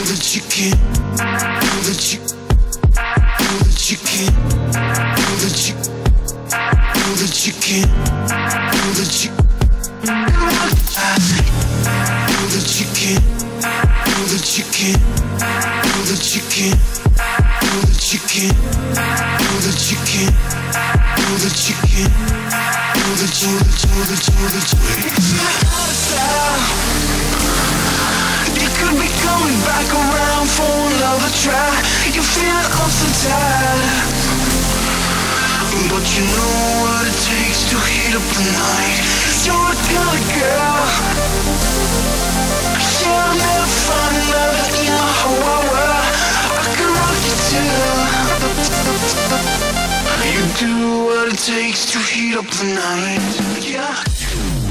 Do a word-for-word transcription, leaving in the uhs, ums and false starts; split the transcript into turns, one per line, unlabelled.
the chicken, do the chick, do the chicken, do the chick, do the chicken, do the chick, do the chicken, do the chicken, do the chicken, do the chicken, do the chicken, do the chicken, do the do the do the do the chicken. You could be coming back around for another try. You feel I'm so tired, but you know what it takes to heat up the night. You're a good girl. You'll never find another in my whole world. I can rock you too. You do what it takes to heat up the night. Yeah.